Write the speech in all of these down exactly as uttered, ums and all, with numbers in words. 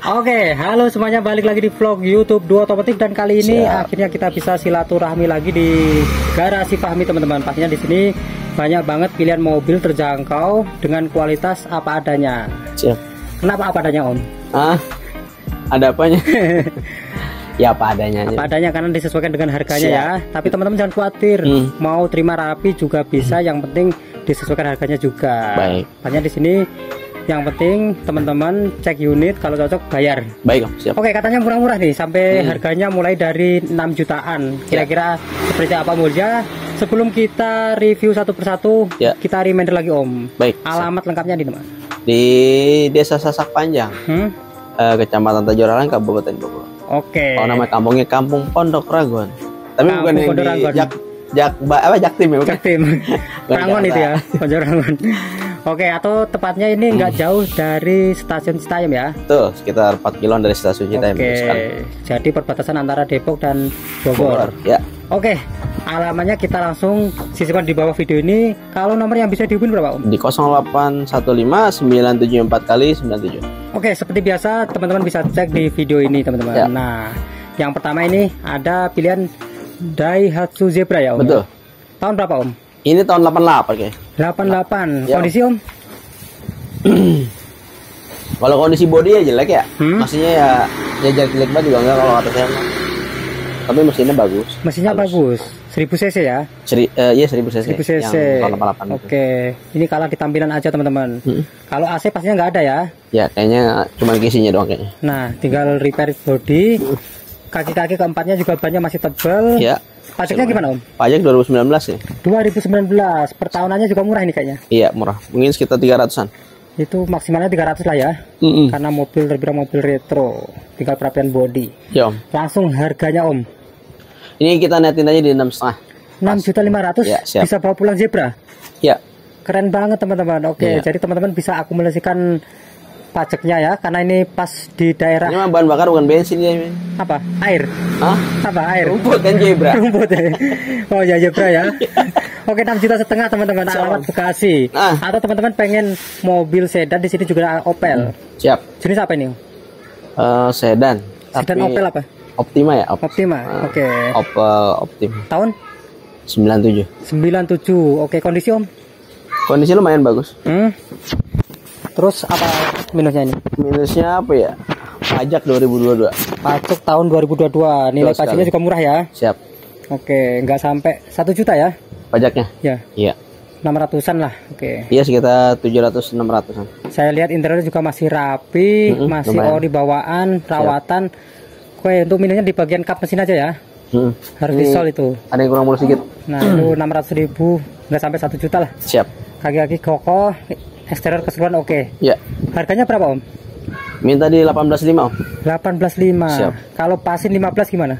Oke, halo semuanya, balik lagi di vlog YouTube Duo Otomotif, dan kali ini Siap. akhirnya kita bisa silaturahmi lagi di garasi Fahmi, teman-teman. Pastinya di sini banyak banget pilihan mobil terjangkau dengan kualitas apa adanya. Siap. Kenapa apa adanya, Om? Ah, ada apanya? Ya apa adanya. Apa adanya karena disesuaikan dengan harganya. Siap. Ya. Tapi teman-teman jangan khawatir, hmm. mau terima rapi juga bisa. Hmm. Yang penting disesuaikan harganya juga. Baik. Hanya di sini yang penting teman-teman cek unit, kalau cocok bayar. Baik, siap. Oke, katanya murah-murah nih, sampai hmm. harganya mulai dari enam jutaan. Kira-kira ya. seperti apa modalnya? Sebelum kita review satu persatu, ya. kita reminder lagi, Om. Baik. Alamat siap. lengkapnya di mana? Di Desa Sasak Panjang, hmm? uh, Kecamatan Tajoralang, Kabupaten Bogor. Oke. Kalau nama kampungnya Kampung Pondok Raguan. Tapi Kampung bukan yang di Jak, Jak, apa Jaktim ya? Bukan? Jaktim. Rangon itu ya, Pondok Raguan. Oke, atau tepatnya ini nggak hmm. jauh dari stasiun Citayam ya? Betul, sekitar empat kiloan dari stasiun Citayam. Oke, jadi perbatasan antara Depok dan Bogor. Bogor ya. Oke, alamatnya kita langsung sisipkan di bawah video ini. Kalau nomor yang bisa dihubungi berapa, Om? Di nol delapan satu lima sembilan tujuh empat kali sembilan tujuh. Oke, seperti biasa teman-teman bisa cek di video ini, teman-teman. Ya. Nah, yang pertama ini ada pilihan Daihatsu Zebra ya, Om? Betul. Tahun berapa, Om? Ini tahun delapan delapan kayak. delapan delapan. Ya. Kondisi, Om? Kalau kondisi bodi ya jelek ya. Hmm? Maksudnya ya ya jelek banget juga enggak kalau kata saya. Tapi mesinnya bagus. Mesinnya bagus. seribu cc ya? Seri, uh, iya seribu cc. seribu cc. Yang delapan delapan. Oke. Ini kalah di tampilan aja, teman-teman. Hmm. Kalau A C pastinya nggak ada ya? Ya, kayaknya cuma kisinya doang kayaknya. Nah, tinggal repair bodi. Kaki-kaki keempatnya juga bannya masih tebal. Ya. Pajaknya gimana, Om? Pajak dua ribu sembilan belas ya? dua ribu sembilan belas. Per tahunannya juga murah ini kayaknya? Iya, murah. Mungkin sekitar tiga ratusan. Itu maksimalnya tiga ratus lah ya? Mm -mm. Karena mobil terbilang mobil retro. Tinggal perapian bodi. Ya, Om. Langsung harganya, Om? Ini kita netin aja di enam setengah. enam juta lima ratus ya, bisa bawa pulang Zebra? Ya. Keren banget, teman-teman. Oke, ya. Jadi teman-teman bisa akumulasikan pajaknya ya, karena ini pas di daerah. Ini mah bahan bakar bukan bensin ya. Apa? Air? Hah? Apa? Air? Rumput kan Zebra. Rumput ya. Oh ya, Zebra ya. Oke, enam juta setengah, teman-teman. Alamat Bekasi. Nah. Atau teman-teman pengen mobil sedan, di sini juga ada Opel. Hmm. Siap. Jenis apa ini? Uh, sedan. Sedan tapi... Opel apa? Optima ya. Op Optima. Uh, Oke. Okay. Opel Optima. Tahun? sembilan tujuh. sembilan tujuh. Oke, kondisi, Om? Kondisi lumayan bagus. Hmm. Terus apa minusnya ini? Minusnya apa ya? Pajak dua ribu dua puluh dua. Pajak tahun dua ribu dua puluh dua. Nilai pajaknya juga murah ya? Siap. Oke, nggak sampai satu juta ya? Pajaknya? Ya. Iya. enam ratusan lah. Oke. Iya, sekitar tujuh ratus enam ratusan. Saya lihat interiornya juga masih rapi, mm-hmm, masih lumayan. Ori bawaan, perawatan. Oke, untuk minusnya di bagian kap mesin aja ya? Hmm. Harus di sol itu. Ada yang kurang mulus sedikit. Nah, itu enam ratus ribu, nggak sampai satu juta lah. Siap. Kaki-kaki kokoh, eksterior keseluruhan oke. Okay. Ya. Harganya berapa, Om? Minta di delapan belas lima, Om. delapan belas lima. Siap. Kalau pasin lima belas gimana?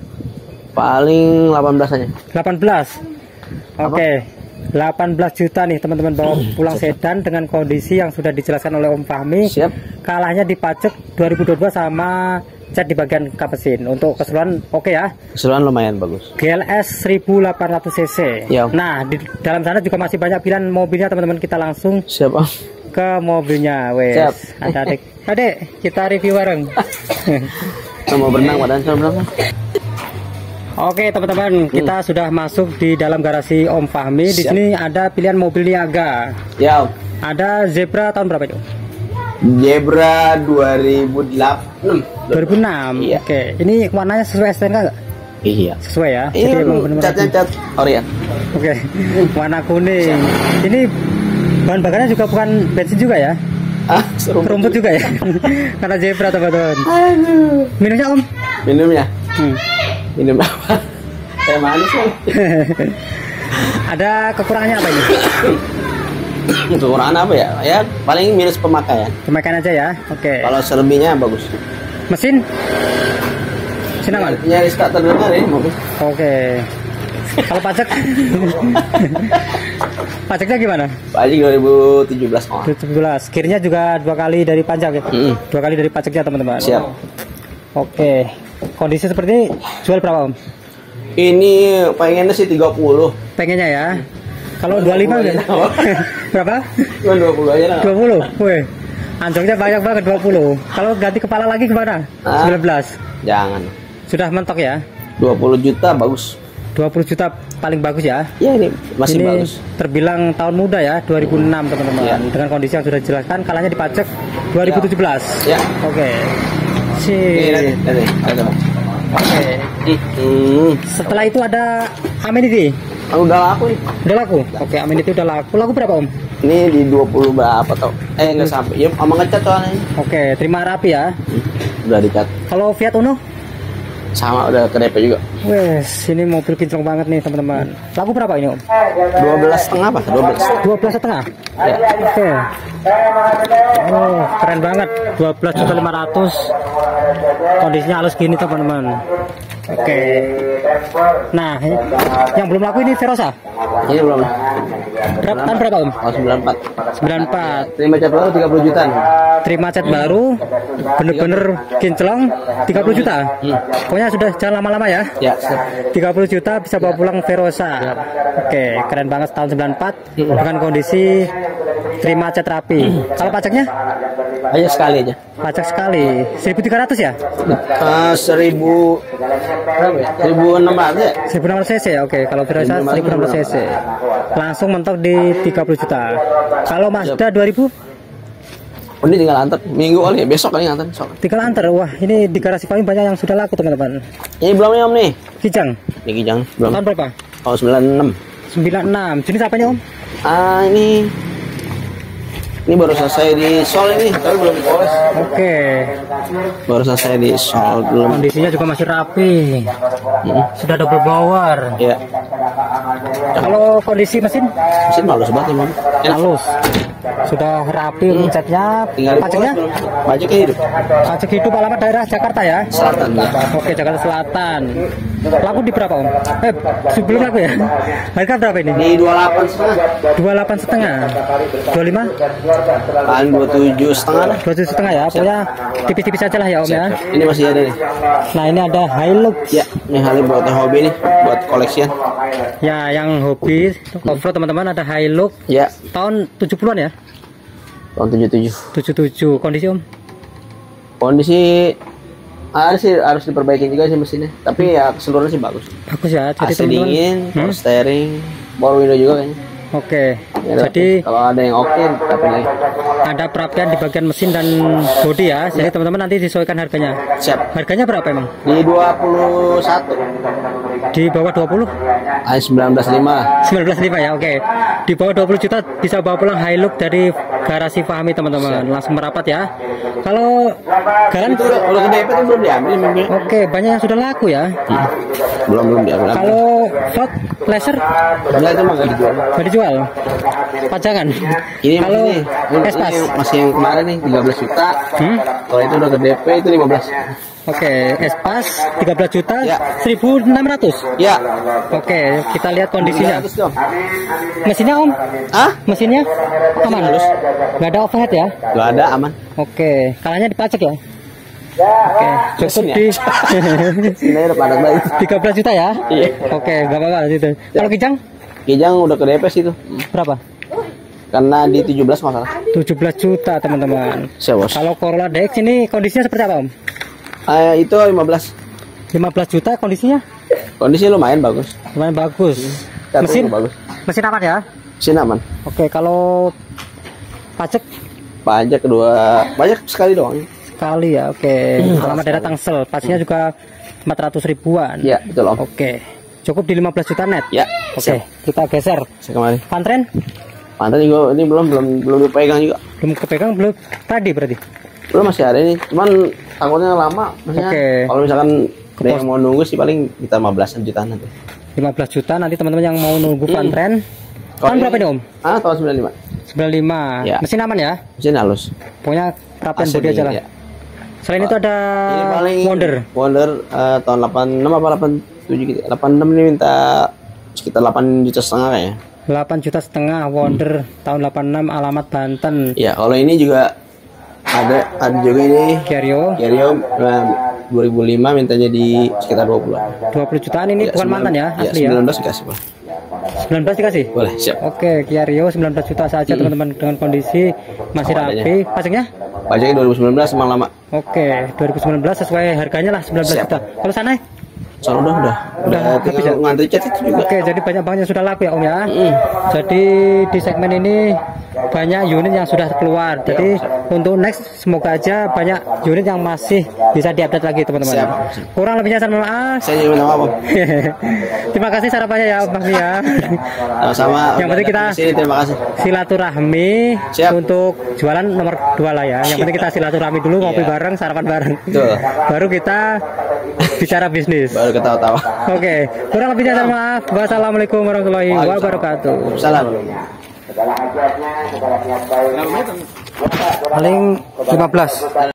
Paling delapan belas aja. delapan belas. Oke. Okay. delapan belas juta nih, teman-teman, bawa pulang sedan dengan kondisi yang sudah dijelaskan oleh Om Fahmi. Siap. Kalahnya di pajak dua ribu dua puluh dua sama cat di bagian kap mesin. Untuk keseluruhan oke okay ya? Keseluruhan lumayan bagus. G L S seribu delapan ratus cc. Ya. Nah, di dalam sana juga masih banyak pilihan mobilnya, teman-teman. Kita langsung siap, Om, ke mobilnya. Wes. Siap. Ada adik. Adik, kita review bareng. Mau berenang, badan saya berenang. Oke, teman-teman, hmm. kita sudah masuk di dalam garasi Om Fahmi. Di Siap. Sini ada pilihan mobil niaga. Ya, Om. Ada Zebra tahun berapa itu? Zebra dua ribu delapan. dua ribu enam. Iya. Oke, ini warnanya sesuai S T N K nggak? Iya. Sesuai ya. Ini jadi emang benar-benar cat cat Orient. Oke. Warna kuning. Siap. Ini bahan bakarnya juga bukan bensin juga ya? Ah, rumput, rumput juga ya. Karena Zebra, teman-teman. Minumnya, Om? Minumnya. Hmm. Minum apa? Teh manis kan? Ada kekurangannya apa ini? Kekurangan apa ya? Ya paling minus pemakaian. Pemakaian aja ya. Oke. Okay. Kalau selebihnya bagus. Mesin? Mesin aman? Nyaris tak terdengar ya mobil. Oke. Okay. Kalau pajak? Pajaknya gimana? Pajak dua ribu tujuh belas. dua ribu tujuh belas. Kirnya juga dua kali dari pajak ya? Mm-hmm. Dua kali dari pajaknya, teman-teman. Siap. Oke. Okay. Kondisi seperti ini jual berapa, Om? Ini pengennya sih tiga puluh. Pengennya ya. Kalau dua puluh lima ya? Berapa? Cuma dua puluh aja lah. dua puluh. Weh. Anjloknya banyak banget dua puluh. Kalau ganti kepala lagi gimana? Ah, sembilan belas. Jangan. Sudah mentok ya? dua puluh juta bagus. dua puluh juta paling bagus ya. Ya ini masih ini bagus. Terbilang tahun muda ya, dua ribu enam teman-teman. Ya. Dengan kondisi yang sudah dijelaskan, kalanya dipajak dua ribu tujuh belas. Ya. Oke. Si. Ini ada, ada. Oke. Hmm. Setelah itu ada Amenity. Oh, udah laku nih. Udah laku. Oke, Amenity udah laku. Laku berapa Om? Ini di dua puluh berapa tau? Eh nggak sampai. Ya sama ngecat soalnya. Oke, terima rapi ya. Hmm. Udah dicat. Kalau Fiat Uno? Sama udah ke D P juga. Wes, ini mobil kinclong banget nih teman-teman. Laku berapa ini Om? dua belas setengah apa? dua belas. dua belas setengah. Ya. Oke. Oh, keren banget. dua belas juta lima ratus. Kondisinya halus gini teman-teman. Oke. Nah, yang belum laku ini Verosa. Ini belum. Berapa tahun berapa Om? Oh, sembilan puluh empat. sembilan puluh empat. Terima cat baru tiga puluh juta. Terima cat baru, bener-bener kinclong tiga puluh juta. Hmm. Pokoknya sudah jangan lama-lama ya. Ya. tiga puluh juta bisa bawa pulang Verosa. Oke, keren banget tahun sembilan puluh empat dengan kondisi terima cat rapi. Kalau pajaknya? Aja sekali aja. Pajak sekali. seribu tiga ratus ya? Uh, seribu seribu enam ratus ya? seribu enam ratus cc. Oke, kalau Verosa seribu enam ratus cc. Langsung mentok di tiga puluh juta. Kalau Mazda dua ribu? Oh, ini tinggal antar minggu kali ya, besok kali antar. Besok. Tinggal antar. Wah, ini di garasi kami banyak yang sudah laku teman-teman. Ini belum ya Om nih? Kijang. Ini kijang belum. Tahun berapa? Oh, sembilan puluh enam. sembilan puluh enam. Jenis apanya Om? Ah, ini ini baru selesai di sol ini, tapi belum dipoles. Oke. Baru selesai di sol belum. Kondisinya juga masih rapi. Hmm. Sudah double blower. Ya. Kalau kondisi mesin? Mesin halus banget ya, Mam. Enak. Halus. Sudah rapi hmm. catnya. Tinggal pajaknya? Pajaknya hidup. Pajak hidup alamat daerah Jakarta ya? Selatan ya. Oke, Jakarta Selatan. Laku di berapa Om? Eh, sebelum laku ya? Harga berapa ini? Di dua puluh delapan setengah. dua puluh delapan setengah. dua puluh lima? Paling dua puluh tujuh setengah lah. dua puluh tujuh setengah ya. Pokoknya tipis-tipis aja lah ya Om ya. Ini masih ada nih. Nah, ini ada Hilux. Ya, ini Hilux buat hobi nih, buat koleksian. Ya, yang hobi off-road teman-teman ada Hilux. Ya. Tahun tujuh puluhan ya? Tahun tujuh puluh tujuh. tujuh puluh tujuh. Kondisi Om? Kondisi harus sih harus diperbaiki juga sih mesinnya. Tapi ya keseluruhan sih bagus. Bagus ya. Jadi A C dingin, power hmm? steering, power window juga kayaknya. Oke. Ya, Jadi kalau ada yang oke, tapi lagi. ada perapian di bagian mesin dan bodi ya. Jadi teman-teman nanti disesuaikan harganya. Siap. Harganya berapa emang? Di dua puluh satu. Di bawah dua puluh? Ah, sembilan belas lima. sembilan belas lima ya. Oke. Di bawah dua puluh juta bisa bawa pulang Hilux dari garasi Fahmi teman-teman. Langsung merapat ya. Kalau galan Itu udah, udah ke D P tuh belum diambil memangnya. Oke, banyak yang sudah laku ya. Hmm. Belum belum diambil. Kalau Ford Laser Enggak, itu mah nggak dijual. nggak dijual. Pajangan. Ini Kalau masih, ini, Espas. ini masih yang kemarin nih tiga belas juta. Hmm? Kalau itu udah ke D P itu lima belas. Oke, Espas tiga belas juta Ya. seribu enam ratus. Ya. Oke, kita lihat kondisinya. Bagus dong. Mesinnya Om? Ah? Mesinnya aman? halus. Nggak ada overhead ya? Gak ada, aman. Oke, kalanya dipajak ya? Oke, cukup Mesin di Ini udah padat banget. tiga belas juta ya? Iya. Oke, nggak apa-apa gitu. Kalau Kijang Kijang udah ke D P sih itu. berapa? Karena di tujuh belas masalah. tujuh belas juta teman-teman. Siap, Bos. Kalau Corolla D X ini kondisinya seperti apa Om? Ah, itu lima belas. lima belas juta kondisinya? Kondisi lumayan bagus. Lumayan bagus. Kartu Mesin bagus. mesin aman ya? Mesin aman. Oke, kalau pajak Pajak kedua, pajak sekali doang. sekali ya. Oke, alamat daerah Tangsel. Pajaknya juga empat ratus ribuan. Iya, betul Om. Oke, cukup di lima belas juta net. Ya. Oke, kita geser. Saya kemarin. Pantren Pantai juga ini belum belum belum dipegang juga. belum kepegang belum tadi berarti. Belum, masih ada ini. Cuman takutnya lama. Maksudnya Oke. kalau misalkan ada Kepos- yang mau nunggu sih paling kita lima belasan jutaan nanti. lima belas juta nanti teman-teman yang mau nunggu Hmm. pantren. Kalau Tahun berapa ini- nih Om? Ah, tahun sembilan puluh lima. sembilan puluh lima. Ya. Mesin aman ya? Mesin halus. Pokoknya perapian A C bodi aja lah. ya. Selain itu ada Ini paling Wonder. Wonder eh, tahun delapan puluh enam apa delapan puluh tujuh gitu. delapan puluh enam ini minta sekitar delapan juta setengah kayaknya. delapan juta setengah Wonder tahun delapan puluh enam alamat Banten. Ya, kalau ini juga ada ada juga ini Vario Vario eh, dua ribu lima mintanya di sekitar dua puluh. dua puluh jutaan ini bukan mantan ya, Ya, asli ya. sembilan belas dikasih, Pak. sembilan belas dikasih. Boleh, siap. Oke, Kia Rio sembilan belas juta saja teman-teman dengan kondisi masih Apa adanya. rapi. Pajaknya Pajaknya dua ribu sembilan belas emang lama. Oke, dua ribu sembilan belas sesuai harganya lah sembilan belas juta. Kalau sana? Soalnya udah udah udah habis ya? ngantri cat itu juga. Oke, jadi banyak banget yang sudah laku ya Om ya. Mm. Jadi di segmen ini banyak unit yang sudah keluar. Jadi untuk next semoga aja banyak unit yang masih bisa diupdate lagi teman-teman. Kurang lebihnya saya mohon maaf. Saya juga minta maaf. Terima kasih sarapannya ya Mas ya. Sama. Yang penting kita sini, terima kasih. Silaturahmi. Siap. Untuk jualan nomor dua lah ya. Yang penting kita silaturahmi dulu, ngopi yeah. bareng, sarapan bareng. Betul. Baru kita bicara bisnis. Baru ketawa-tawa. Oke, kurang lebihnya saya maaf. Wassalamualaikum warahmatullahi wabarakatuh. Salam. Paling lima belas.